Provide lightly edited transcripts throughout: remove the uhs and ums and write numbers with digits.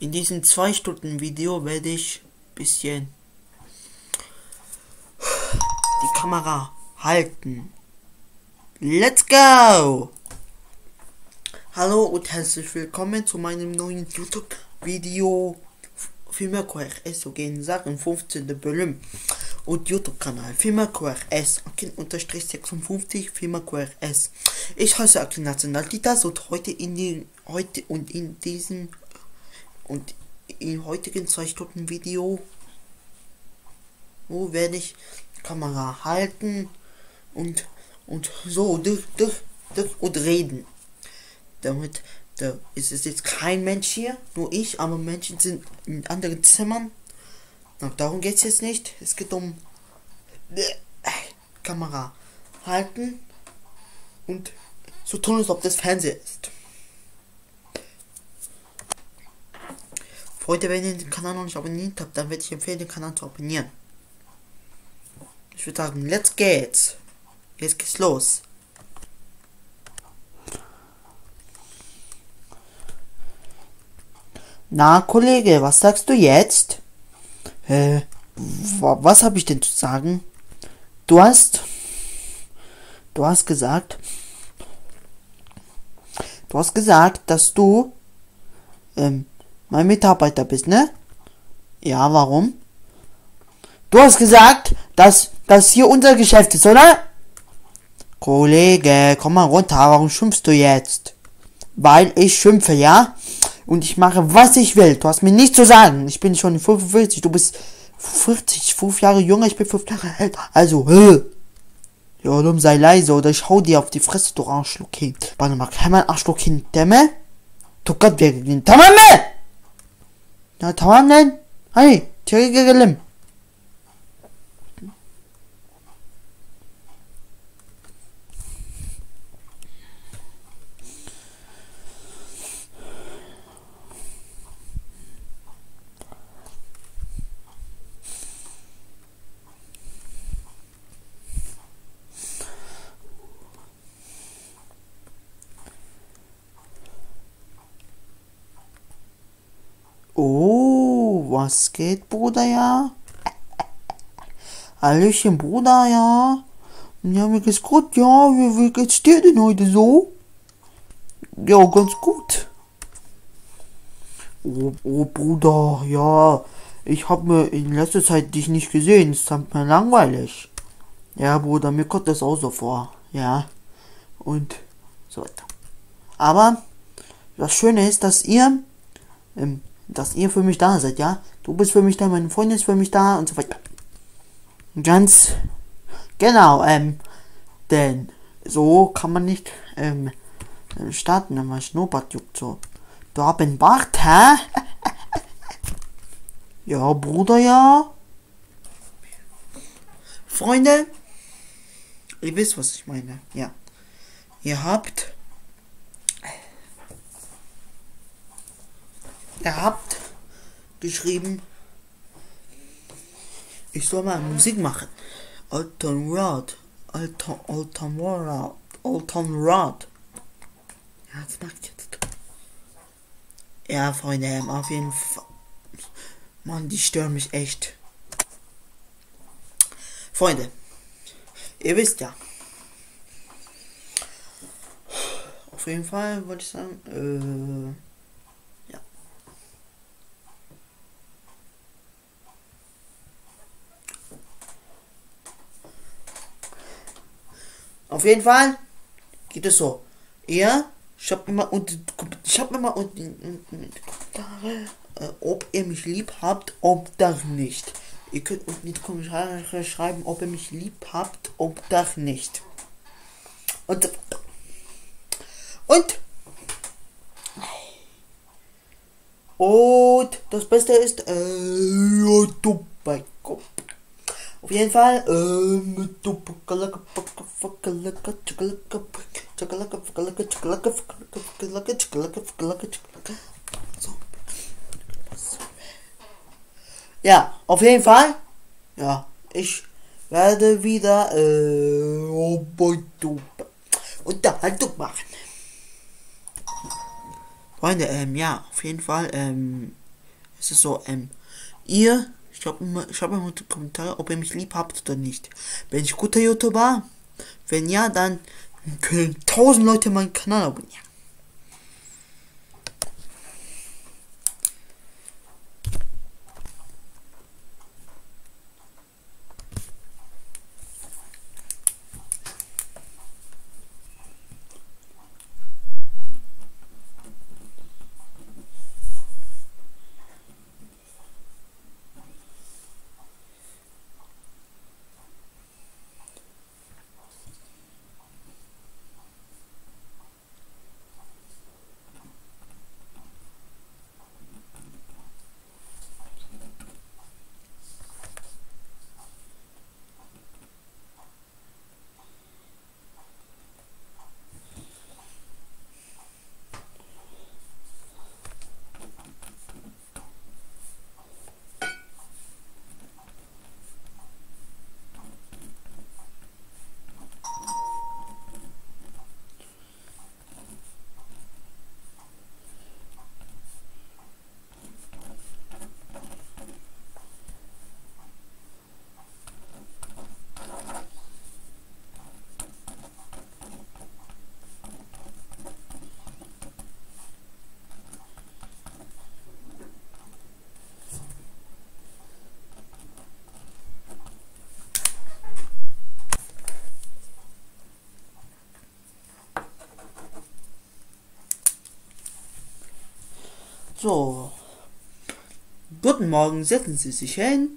In diesem 2 Stunden Video werde ich ein bisschen die Kamera halten. Let's go! Hallo und herzlich willkommen zu meinem neuen YouTube-Video Filmako RS, so gehen Sachen 15. Bölüm und YouTube-Kanal Filmako RS, Akin-56 Filmako RS. Ich heiße Akin Nationalitas und heute in heutigen 2 Stunden Video werde ich Kamera halten und so und reden. Damit ist es jetzt kein Mensch hier, nur ich, aber Menschen sind in anderen Zimmern. Darum geht es jetzt nicht. Es geht um Kamera halten und so tun, als ob das Fernseher ist. Freunde, wenn ihr den Kanal noch nicht abonniert habt, dann würde ich empfehlen, den Kanal zu abonnieren. Ich würde sagen, let's geht's. Jetzt geht's los. Na, Kollege, was sagst du jetzt? Was habe ich denn zu sagen? Du hast gesagt, dass du mein Mitarbeiter bist, ne? Ja, warum? Du hast gesagt, dass das hier unser Geschäft ist, oder? Kollege, komm mal runter, warum schimpfst du jetzt? Weil ich schimpfe, ja? Und ich mache, was ich will. Du hast mir nichts zu sagen. Ich bin schon 45, du bist 40, 5 Jahre jünger, ich bin 5 Jahre älter. Also, ja, dumm, sei leise oder ich hau dir auf die Fresse, du Arschlochkind. Warte mal, kann mein Arschlochkind dämme? Du Gott, wer gegen Tamame! Ja, Tamame? Hey, Tiggelim. Oh, was geht, Bruder, ja? Hallöchen, Bruder, ja? Ja, mir geht's gut, ja? Wie geht's dir denn heute so? Ja, ganz gut. Oh, Bruder, ja. Ich hab mir in letzter Zeit dich nicht gesehen. Es ist mir langweilig. Ja, Bruder, mir kommt das auch so vor. Ja. Und so weiter. Aber das Schöne ist, dass ihr für mich da seid, ja? Du bist für mich da, meine Freundin ist für mich da und so weiter. Ganz genau, denn so kann man nicht starten, wenn man Schnurrbart juckt, so. Du hast einen Bart, hä? Ja, Bruder, ja. Freunde, ihr wisst, was ich meine, ja. Ihr habt geschrieben, ich soll mal Musik machen. Alton Rod. Ja, das mag ich jetzt. Ja, Freunde, auf jeden Fall. Mann, die stören mich echt. Freunde, ihr wisst ja. Auf jeden Fall wollte ich sagen, ja. Auf jeden Fall geht es so. Schreibt mir mal unten in die Kommentare, ob ihr mich lieb habt, ob das nicht. Ihr könnt unten in die Kommentare schreiben, ob ihr mich lieb habt, ob das nicht. Und das Beste ist, auf jeden Fall, ja, auf jeden Fall, ja, ich werde wieder, Unterhaltung machen. Freunde, ja, auf jeden Fall, Es ist so, schreibt mal in die Kommentare, ob ihr mich lieb habt oder nicht. Bin ich guter YouTuber? Wenn ja, dann können 1000 Leute meinen Kanal abonnieren. So, guten Morgen, setzen Sie sich hin.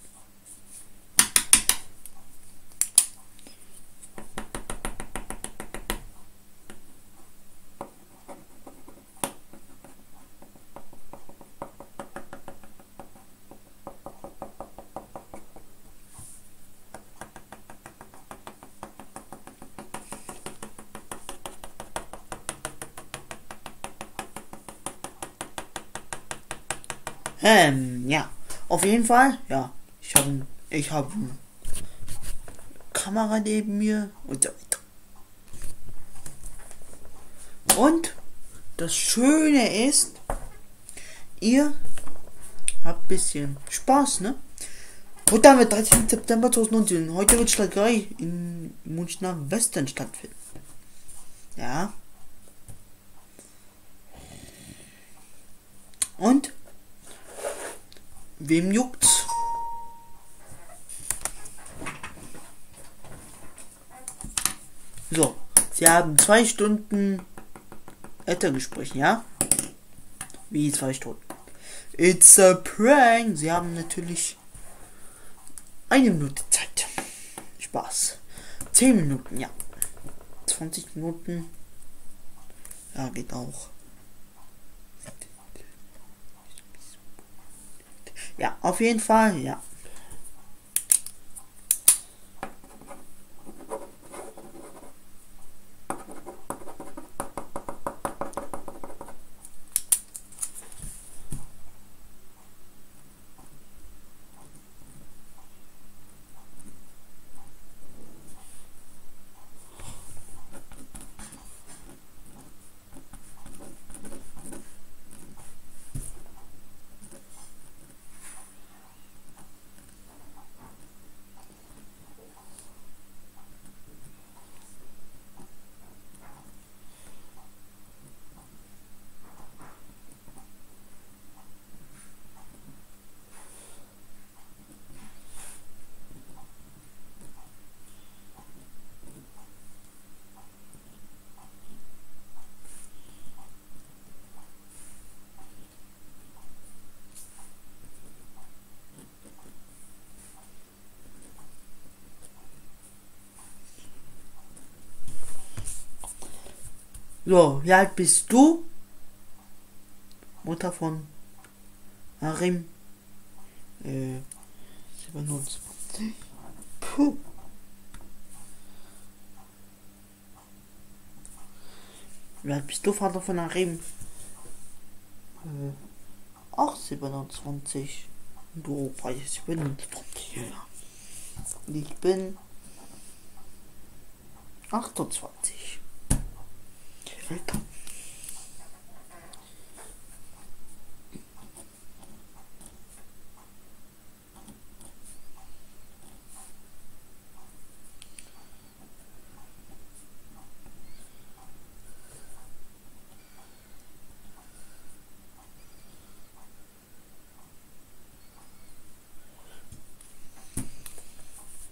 Ja, auf jeden Fall, ja, ich habe eine Kamera neben mir und so weiter. Und das Schöne ist, ihr habt ein bisschen Spaß, ne? Und dann wird 13. September 2019. Heute wird Schlägerei in Münchner Westen stattfinden. Ja. Und wem juckt's? So, sie haben 2 Stunden Elterngespräch, ja? Wie 2 Stunden? It's a prank! Sie haben natürlich 1 Minute Zeit. Spaß. 10 Minuten, ja. 20 Minuten. Ja, geht auch. Ja, auf jeden Fall, ja. So, wie alt bist du? Mutter von Harim. 27. Puh. Wie alt bist du, Vater von Harim? Auch 27. Du weißt, ich bin 27. Ich bin 28. Alter.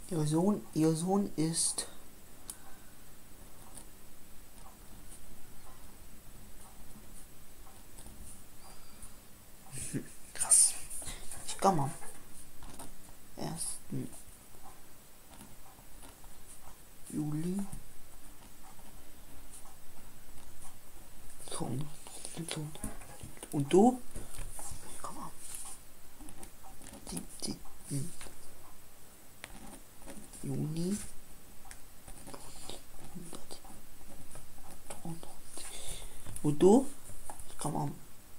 Ihr Sohn ist krass. Ich kann mal. 1. Juli. So. Und du? Komm mal. 17. Juni. Und du? Komm mal.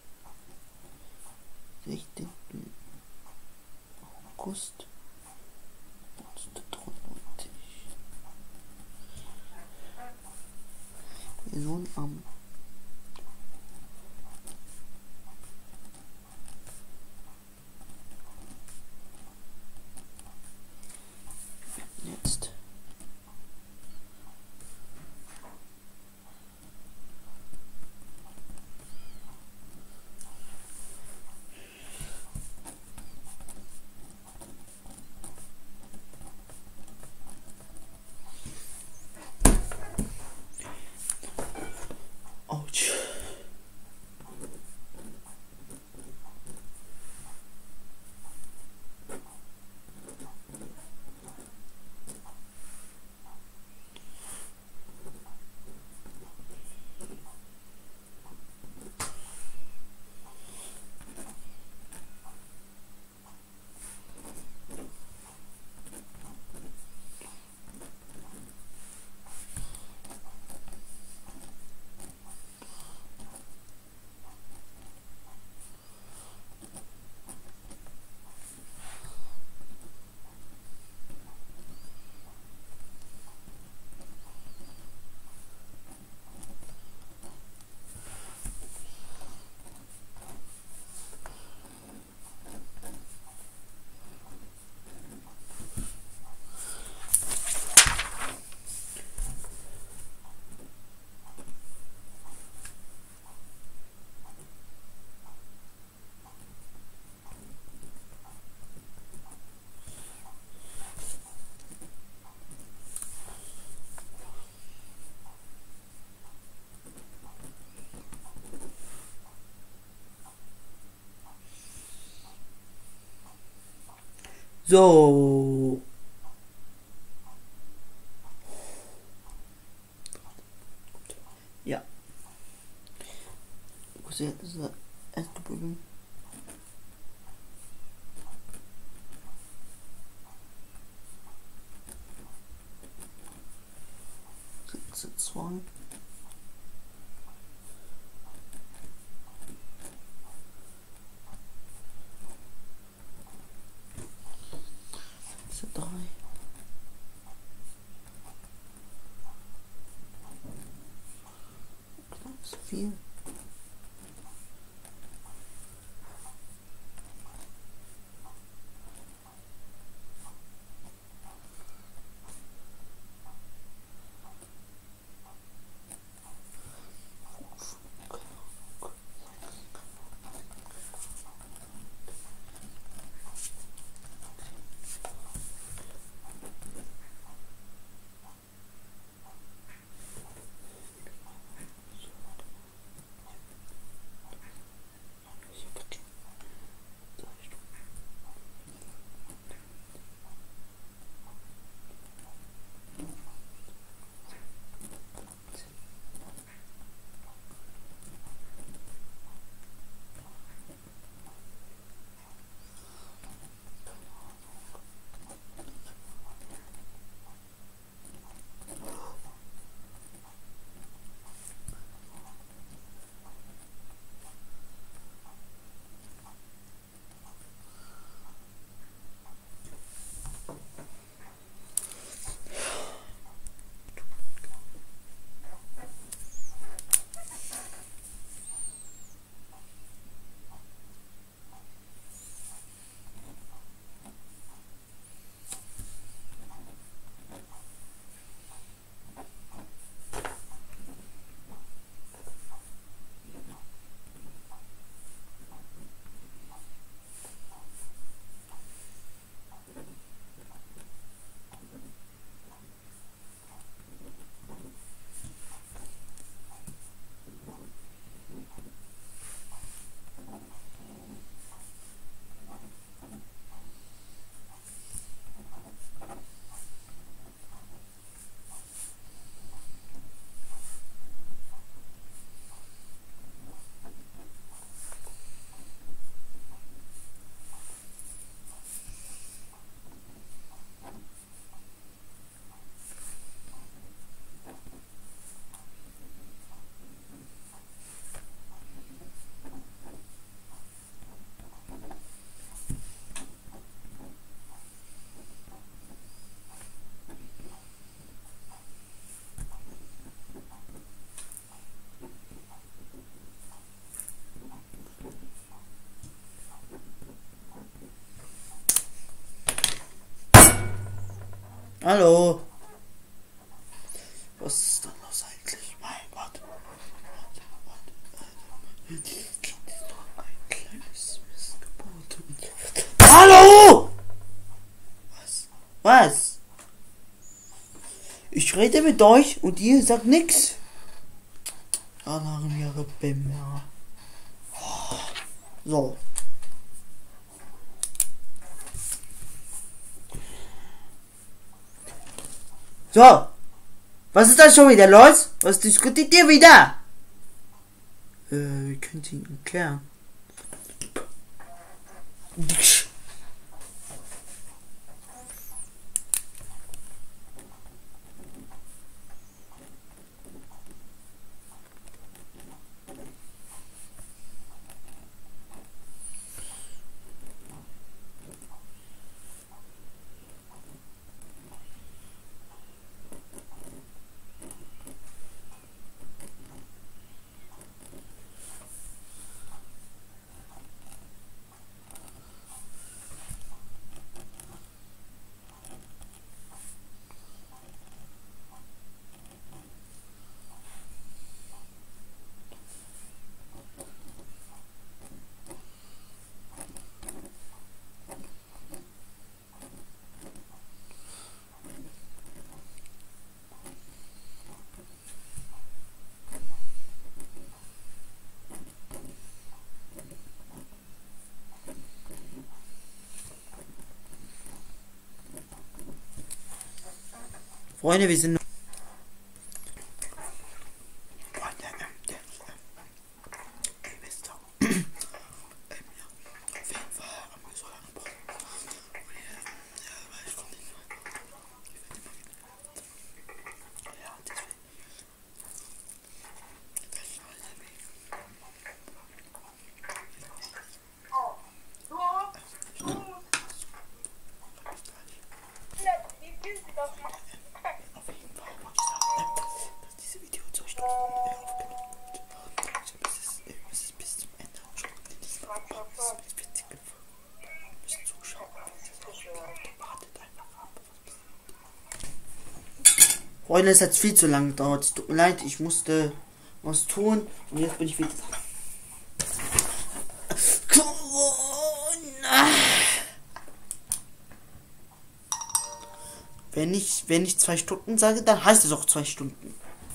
16. August. 1993. Wir sind am jetzt. Autsch. So. Ja. Was ist das erste Problem? Sitze 2. Sitze 3. Kleines 4. Hallo. Was ist denn los eigentlich? Mein Gott. Kind ist doch ein kleines Missgeburt. Hallo! Was? Was? Ich rede mit euch und ihr sagt nix. Alarm, ihre Bim, ja. So. So. Was ist da schon wieder los? Was diskutiert ihr wieder? Wie könnt ihr ihn erklären? Freunde, wir sind. Freunde, es hat viel zu lange gedauert. Es tut mir leid, ich musste was tun und jetzt bin ich wieder da. Corona. Wenn ich 2 Stunden sage, dann heißt es auch 2 Stunden.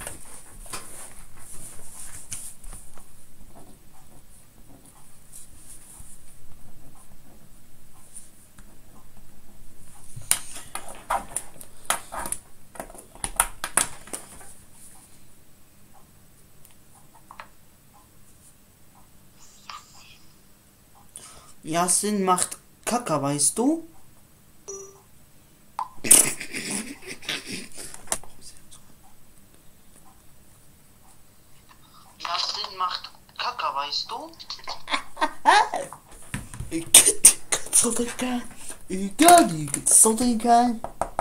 Yasin macht Kacke, weißt du? Yasin macht Kacke, weißt du? Egal.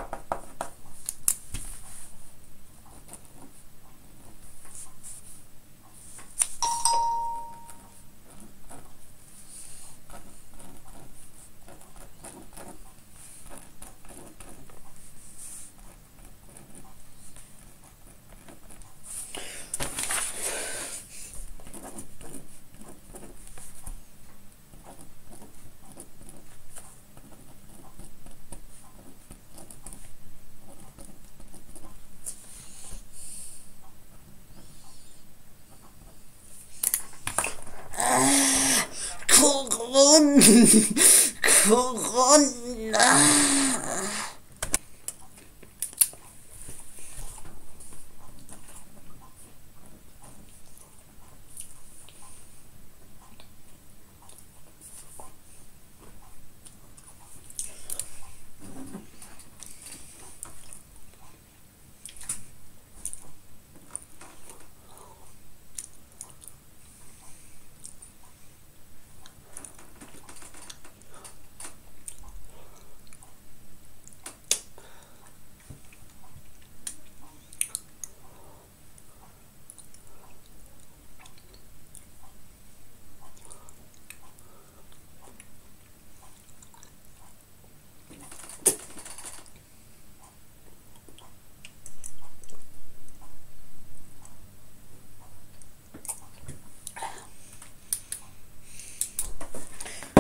Corona.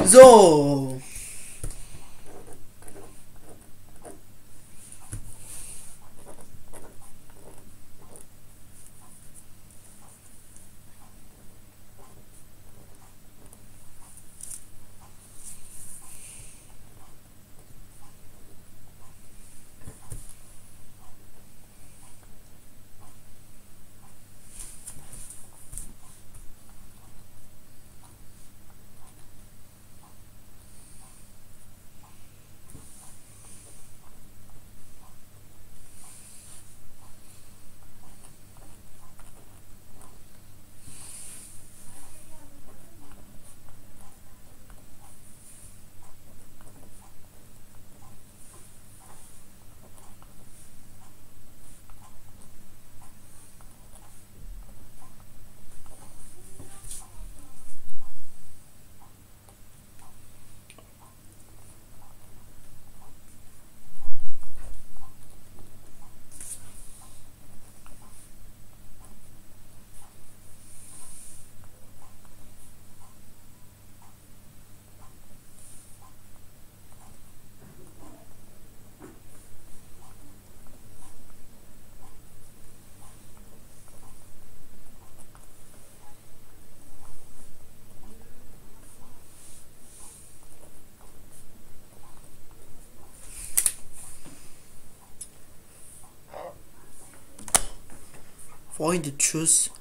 So. Freunde, tschüss.